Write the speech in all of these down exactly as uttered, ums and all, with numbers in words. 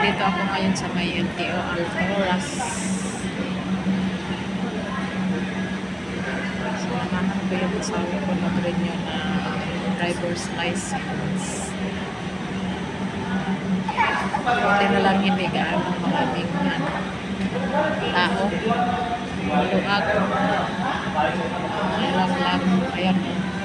nandito ako ngayon sa may L T O Altoras. So, nanahan ko yung asawa ko mag-renew na driver's license. Buti na lang hindi gaano maraming ano, tao. Maluag. Alam lang, ayan.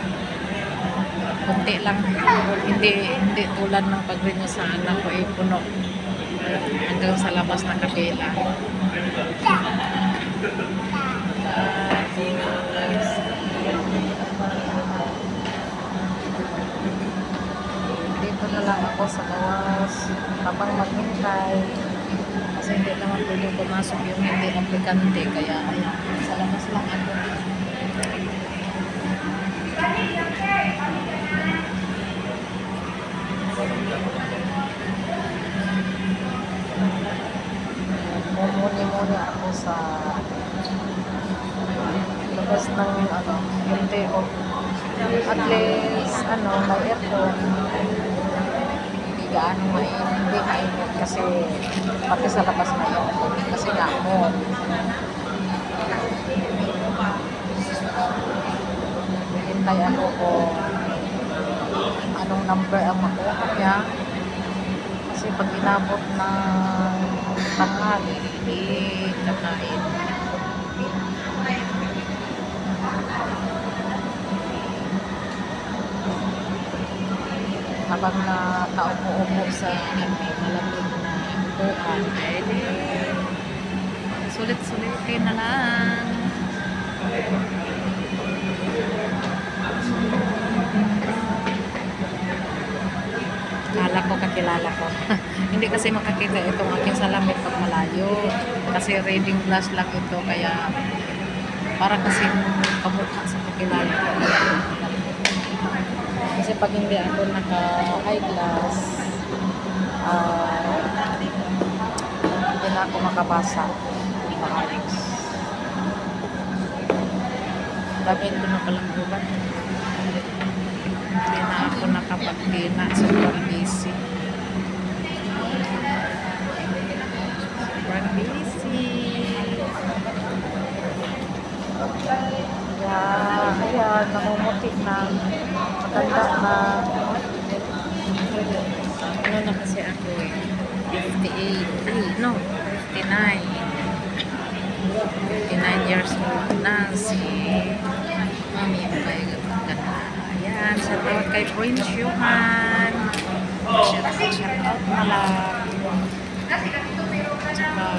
Kunti lang. Hindi, hindi tulad ng pag-renew sa anak ko, eh, puno. Hanggang sa labas na kapila. Dito na lang ako sa gawas habang maghintay kasi hindi naman pwede pumasok yung hindi aplikante, kaya ayan, sa labas lang ako. Mumuni-muni ako sa labas ng ano, L T O. At least, ano, may aircon. Hindi gaano mainit, hindi mainit kasi pati sa labas may aircon. Kasi nga mo. Hintay ako kung anong number ang makuha niya. Kasi pag inabot ng tanghali, hindi kakain. Habang nakaupo-upo sa malamig na upuan, ay di sulit-sulitin na lang. Kala ko kakilala ko. Hindi kasi makakita itong aking salamin pag malayo. Kasi reading glass lang ito, kaya para kasi kamukha sa kakilala ko. Kasi pag hindi ako naka-eyeglass, uh, hindi na ako makabasa. Maayos. Damit ko na palang ubat. Hindi na ako nakapagtina. Sobrang busy. Sobrang busy. Kaya, ayan, namumutik na. Matanda na. Ano na kasi ako eh? fifty-eight. No, fifty-nine. fifty-nine years old na si Mami. Abay, ganda. Ayan, shout out kay Prince Johan. Shout out, shout out na lang. Tsaka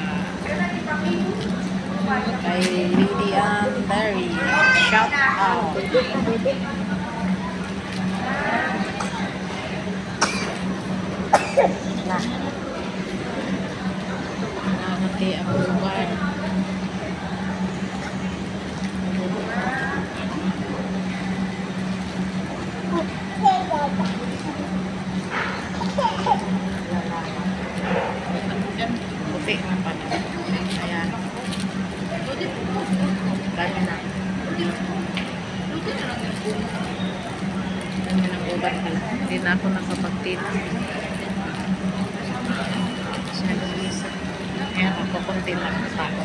kay Lydian Berry. Shout out. Na. Nakakati ang uban. Puti na pa. Ayan. Dami na. Dami ng uban pala. Hindi na ako nakapagtina. Ayan, ako kunti lang tapos.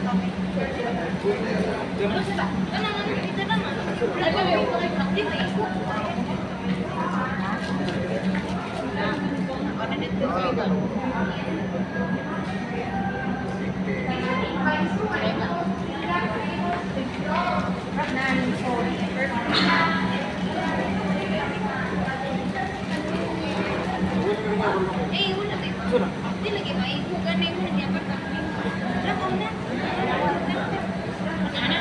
Eh, wala ba? Hindi lagi may bukan na yung hindi apa kami. Lako na. Ana.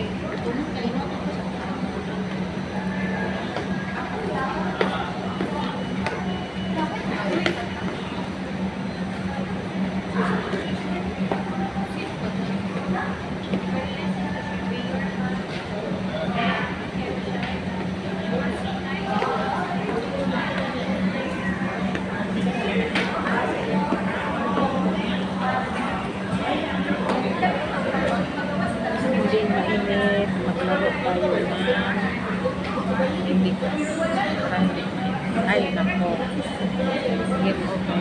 Hindi mainit, maglaro tayo na hindi ko. Ay, nako. Game over.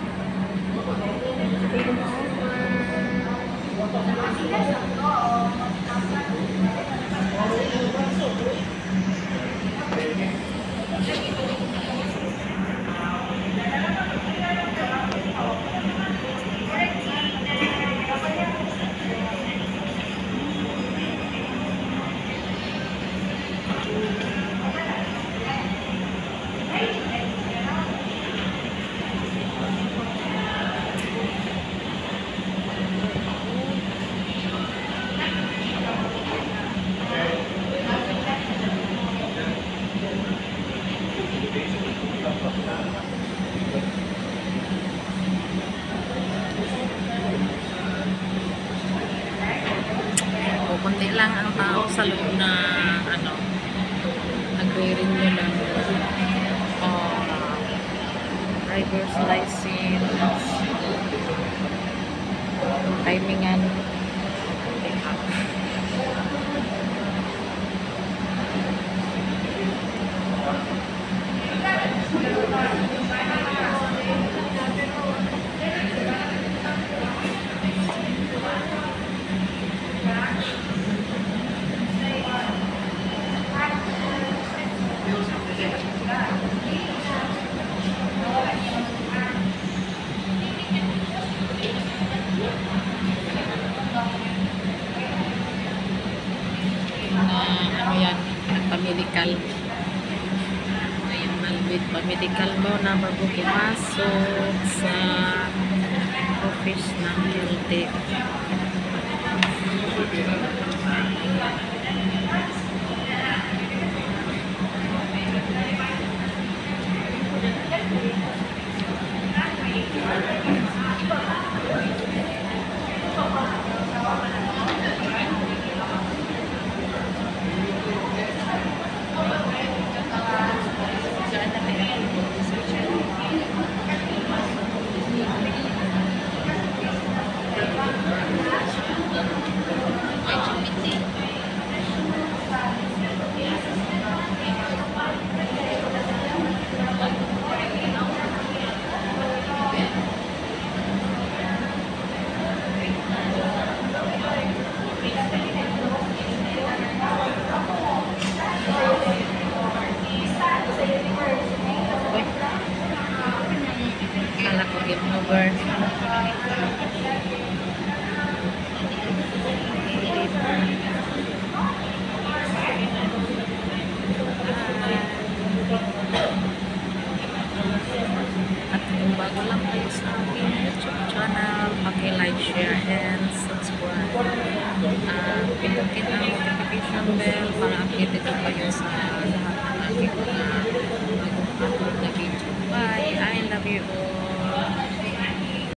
O, kundi lang ang tao sa loob na ano, nagre-renew lang uh, driver's license, timingan. Na ano yan, nagpa-medical. Ayan, malbit pa-medical mo na bago pumasok sa office ng L T O. Kala ko game over. At kung bago lang kayo sa aking YouTube channel, paki-like, share, and subscribe. At pindutin ang notification bell para updated kayo